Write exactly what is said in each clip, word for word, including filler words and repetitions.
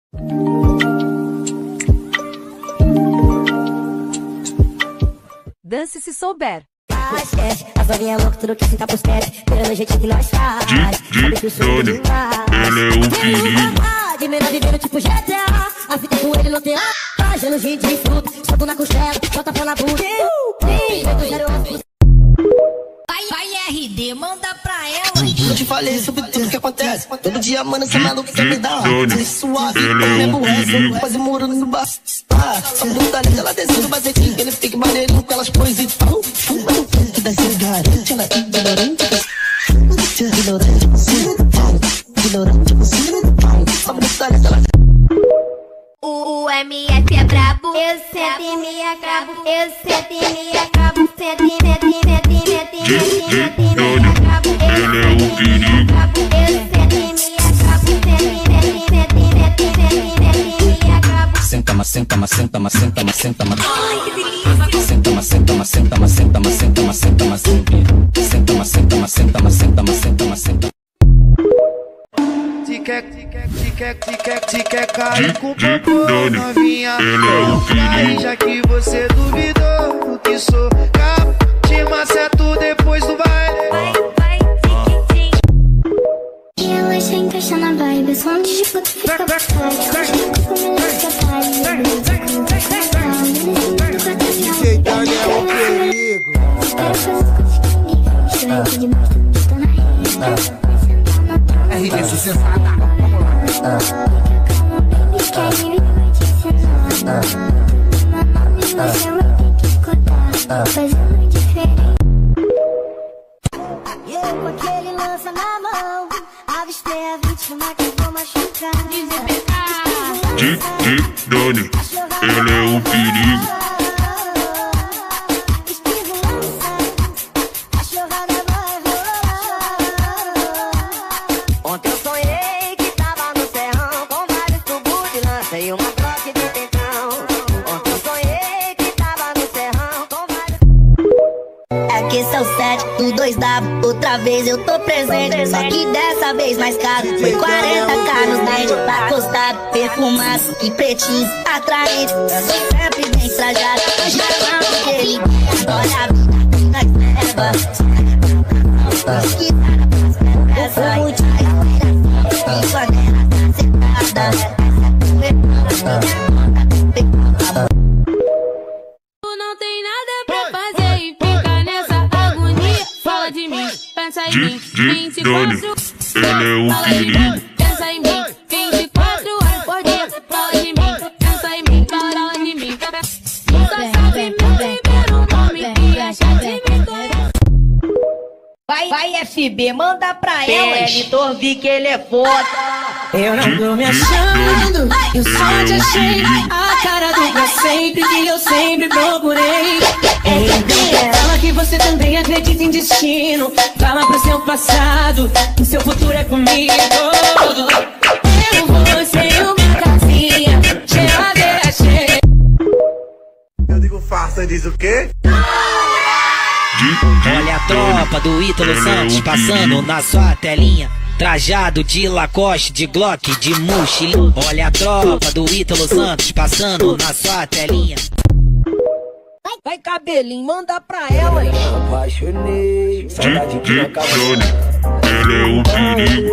Dance se souber. Esquece, as novinhas loucas, tudo que fica pros pés, pelo jeito que nós faz. Doni, ele é o perigo. De menor vivendo tipo G T A. A fita com ele não tem a. Fazendo gin de fruta, soco na costela, bota pão na bunda. Vai, vai R D, manda pra ela. Eu te falei sobre tudo que acontece. Todo dia, mano, essa maluca quer me dar. Doni, Suave, ele é o perigo. quase muro no bar. Ah, se não dá ela descendo o bacetinho, ele fica maneirinho com elas coisas e tal. Fuma no canto da cigarette, ela é ignorante. Ignorante, ignorante, ignorante. Só me detalhe dela. O M F é brabo, eu sento e me acabo, eu sento e me acabo, sento e mete, mete, mete, mete, mete, me acabo, ele é o perigo. eu sento e me acabo, sento e mete, mete, mete, mete, mete, me acabo. Senta, mas senta, mas senta, mas senta, mas senta, mas senta, mas senta, mas senta, mas senta, mas senta, mas senta, mas senta, mas senta, mas senta, mas senta, mas senta, mas senta. Se quer, se quer, se quer, se quer, se quer cair com o popô, novinha, ele é o perigo. já que você duvidou do que sou, cap, te maceto depois do baile. Vai, vai, sim, sim. E ela se encaixa na vibe, só onde de foto fica pra trás. Hoje eu tô com melhor que a vibe. D J Dani é o perigo. Quero fazer coisas comigo. Estou aqui debaixo do tô na rede. R D sensata, vamos lá. Fazendo diferente. E eu com aquele lança na mão, avistei a vítima que vou machucar. Doni, ele é o perigo. Ontem eu sonhei que tava no serrão com vários tubos de lança e uma troca de tentão. Ontem eu sonhei que tava no serrão com vários. É que esse é o sete do dois W. Outra vez eu tô presente, só que dessa vez mais caro. Foi quarenta k nos dentes, acostado, perfumado e pretinho, atraente. Eu sou sempre bem trajado, hoje eu amo dele. Olha a vida, nós leva. Que essa aí. Tu não tem nada pra fazer e fica nessa agonia. Fala de mim, pensa em mim, vinte e quatro. Ele é o perigo. Pensa em mim, vinte e quatro horas por dia. Fala de mim, pensa em mim, fala de mim. Só sabe meu primeiro nome e acha que me conhece. Vai, vai F B, manda pra elas. Editor, vi que ele é foda. Eu não tô me achando, eu só te achei a cara do pra sempre que eu sempre procurei. Fala que você também acredita em destino. Fala pro seu passado, o seu futuro é comigo. Eu vou ser uma casinha, geladeira cheia. Eu digo farsa, diz o quê? Olha a tropa do Ítalo Santos passando na sua telinha. Trajado de Lacoste, de Glock, de mochilinha. Olha a tropa do Ítalo Santos passando na sua telinha. Vai, vai cabelinho, manda pra elas. Apaixonei, saudade de Doni, ele é o perigo.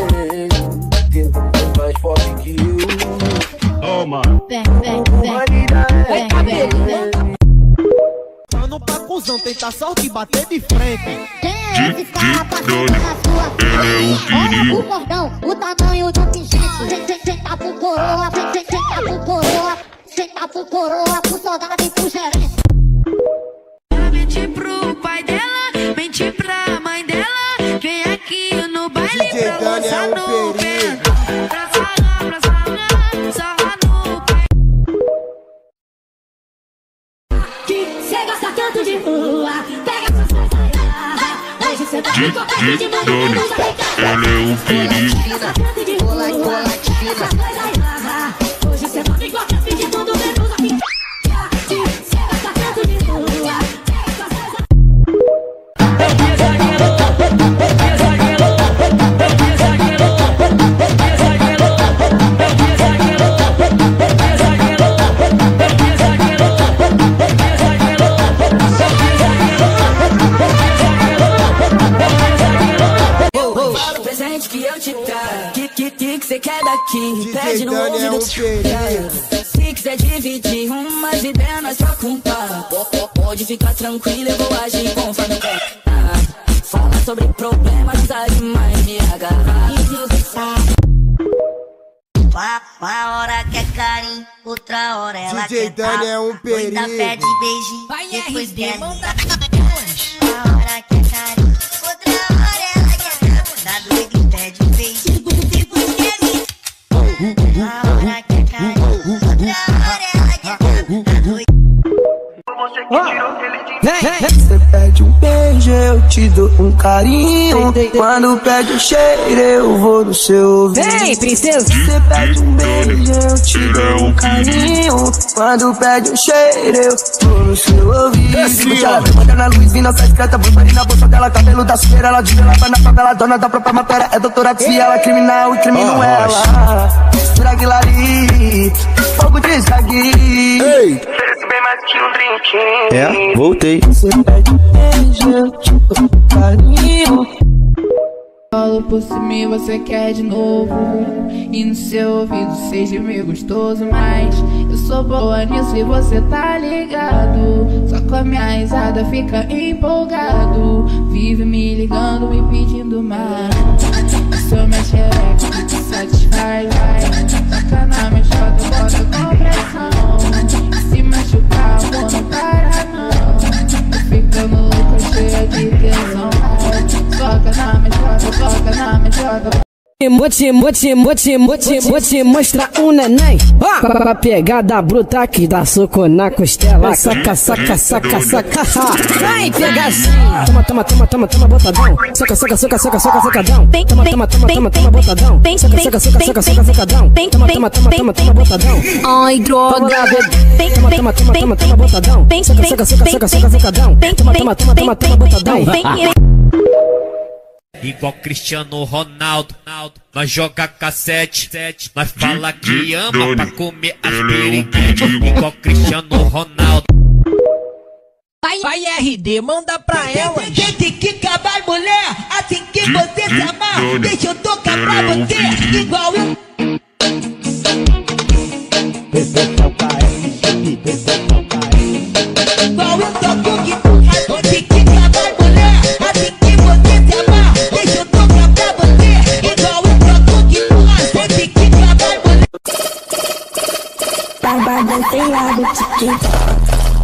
Mais forte que eu. Oh, mano. Vai cabelinho. Mano pra cuzão, tentar sorte e bater de frente. Doni, ele é o perigo. O cordão, o tamanho do pingente. Senta pro coroa, senta pro coroa. Senta pro coroa, pro soldado e pro gerente. Mente pro pai dela, mente pra mãe dela. Vem aqui no baile pra lançar no pé. Pra sarrar, pra sarrar, sarrar no pé. Cê gosta tanto de rua, pega suas coisas. Hoje cê tá me cortando de mundo. Doni, ele é o perigo. Hoje cê tá me cortando de mundo menos aqui. Cê gosta tanto de rua, pega suas coisas. Pesadelo, pesadelo, pesadelo, pesadelo, pesadelo. pede no ouvido. Se quiser dividir umas ideias, nós troca um papo. Pode ficar tranquilo, eu vou agir conforme eu quero. Fala sobre problemas, tá demais me agarrar. Uma, uma hora quer carinho, outra hora ela D J quer Dani é um perigo. Cuida, pede beijinho, Vai, depois R D, quer manda uma hora quer carinho, outra hora ela quer tá doido e pede beijinho, depois quer uma hora quer carinho, outra hora ela quer tá doido. Você pede um beijo, eu te dou um carinho. Quando pede um cheiro, eu vou no seu ouvido. Vem, princesa. Você pede um beijo, eu te dou um carinho. Quando pede um cheiro, eu vou no seu ouvido. Puxa ela, vem botando na luz, vindo essa discreta. Bambarina na bolsa dela, cabelo da sueira. Ela de lá na favela, dona da própria matéria. É doutora Tia, ela é criminal e crimino ela. Draguilari, fogo de esgagui. Ei! Bem mais que um drink. É, voltei. Você pede beijo, eu te dou um carinho. Falo por cima e você quer de novo. E no seu ouvido seja meio gostoso. Mas eu sou boa nisso e você tá ligado. Só com a minha risada fica empolgado. Vive me ligando, me pedindo mais. Sou minha xereca que te satisfaz, vai. Toca na minha chota, bota com pressão. Se machucar, amor, não para não. Tô ficando louca, cheia de tesão. Toca na minha chota, toca na minha chota. Vou te, vou te, vou te, vou te, vou te mostrar um neném. Pra, pra pegada bruta que dá soco na costela. Saca, saca, saca, saca. Vai pegadinha. Toma, toma, toma, toma, toma, botadão. Soca, soca, soca, soca, soca, socadão. Toma, toma, toma, toma, toma, botadão. Soca, soca, soca, soca, soca, socadão. Toma, toma, toma, toma, toma, botadão. Ai, droga. Toma, toma, toma, toma, toma, botadão. Soca, soca, soca, soca, soca, socadão. Toma, toma, toma, toma, toma, botadão. Igual Cristiano Ronaldo, nós joga cassete, nós fala que ama pra comer as piriguete. Igual Cristiano Ronaldo. Vai, vai R D, manda pra ela. Tem que acabar, mulher, assim que você se amar. Deixa eu tocar pra você, igual eu. Igual eu toco que tu faz. Tem que acabar, mulher, assim que você se amar. Deixa eu tocar pra você, igual eu toco que tu faz. Tem que acabar, mulher. Barba do telhado, TikTok.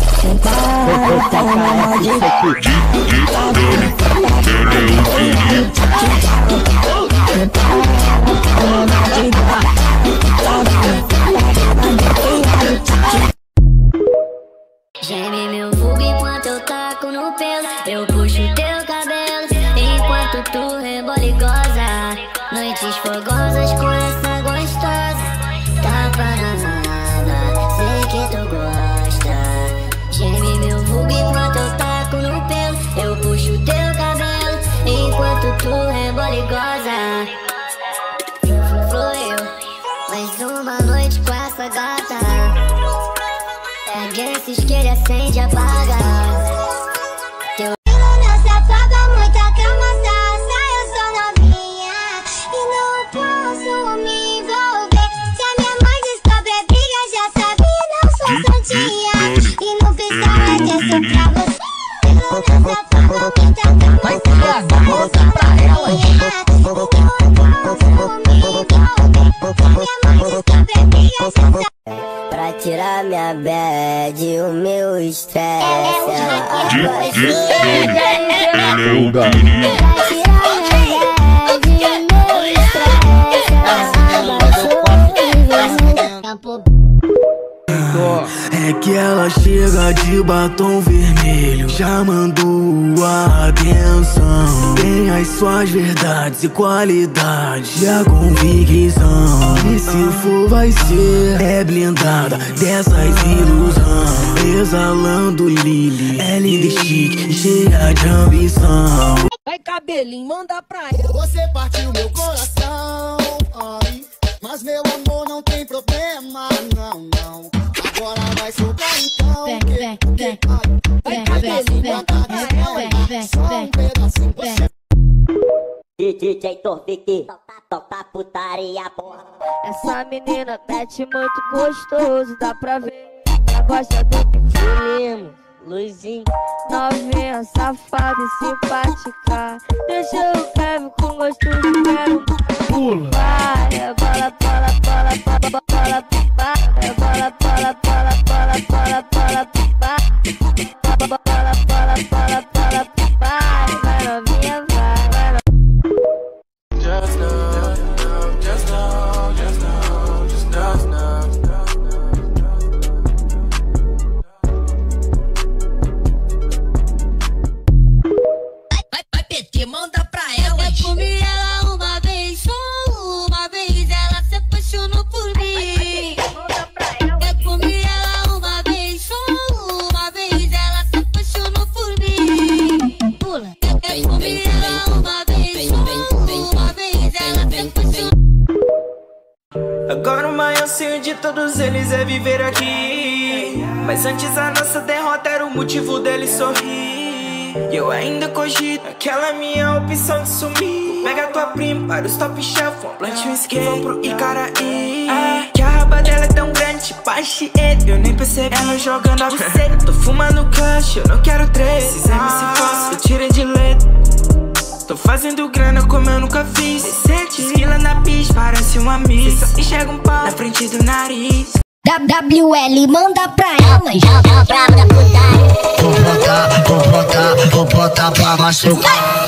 Geme meu vulgo enquanto eu taco no pelo. Eu puxo teu cabelo enquanto tu rebola e goza. Noites fogosas com essa gostosa. Tá parada, sei que tu gosta. Geme meu vulgo enquanto eu taco no pelo. Eu puxo teu cabelo enquanto tu rebola e goza. Foi eu, mais uma noite com essa gata. Pega esse isqueiro e acende, apaga. Teu não se apaga, muita calma, sassa. Eu sou novinha e não posso me envolver. Se a minha mãe descobre a briga, já sabe, não sou santinha. E não pensava disso pra você. Não se apaga, muita calma, vai pegar, mostra pra ela. E não posso me envolver. Se a minha mãe descobre a briga, já sabe. Pra tirar minha bad e o meu estresse, ela abaixou. Ele é o Pra tirar minha bad e o meu estresse, ela abaixou. É que ela chega de batom vermelho, chamando a atenção. Tem as suas verdades e qualidades e a convicção. E se for vai ser, é blindada dessas ilusões. Exalando Lili, é linda e chique, cheia de ambição. Vai cabelinho, manda pra ela. Você partiu meu coração, ai, mas meu amor não tem problema, não, não. Agora vai soltar então. Vem, vem, vem. Vem, vem, vem. Vem, vem, vem. Só um pedacinho. D J Torvik. Solta putaria, porra. Essa menina mete muito gostoso, dá pra ver. Ela gosta do pitilimo, Luizinho. Novinha, safada e simpática. Deixa eu quero com gosto de quero. Pula. Vai, bola, bola, bola, bola, bola, bola, bola, bola, bola, bola, bola, bola, bola, bola, bola, bola, bola, vai, vai novinha, vai, vai novinha. Just know, just know, just know, just know, know. Vai, vai, P T, manda pra ela. Eu comi ela uma vez, só uma vez, ela se apaixonou por mim. Eu comi ela uma vez, só uma vez, ela se apaixonou por mim. Pula. Eu comi ela uma vez, só uma vez, ela se apaixonou. Agora o maior sonho de todos eles é viver aqui. Mas antes a nossa derrota era o motivo deles sorrir. E eu ainda cogito aquela minha opção de sumir. Pega tua prima para os top shelf, um plant e um skate, vão pro Icaraí. Ah, que a raba dela é tão grande, tipo a Chieta, eu nem percebi. Ela jogando a buceta, tô fumando clutch, eu não quero três. Esses M C falsos, eu tirei de letra. Tô fazendo grana como eu nunca fiz. Esquila na pista, parece uma miss. Só enxerga um pau na frente do nariz. W L, manda pra ela. Ela brava da putaria. Vou botar, vou botar, vou botar pra machucar.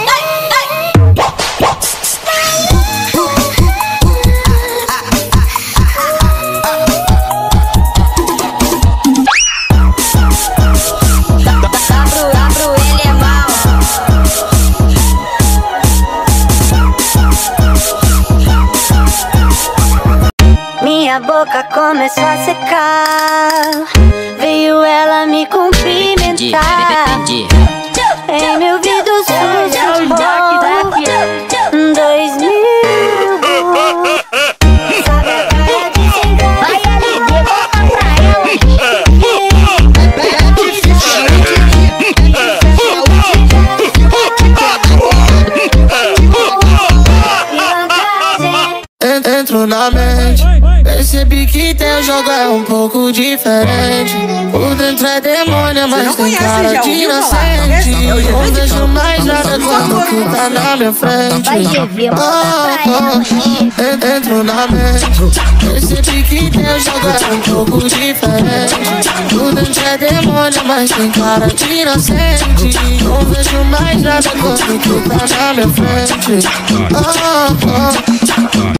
Minha boca começou a secar. Veio ela me cumprimentar. Em meu ouvido sussurrou dois mil. Sabe a cara de sem graça? Vai ali, devolva pra ela. Entro na mente, percebi que teu jogo é um pouco diferente. Por dentro é demônio, mas tem cara de inocente. Não vejo mais nada quando tu tá na minha frente. Oh, oh. Entro na mente, percebi que teu jogo é um pouco diferente. Por dentro é demônio, mas tem cara de inocente. Não vejo mais nada quando tu tá na minha frente. Oh, oh.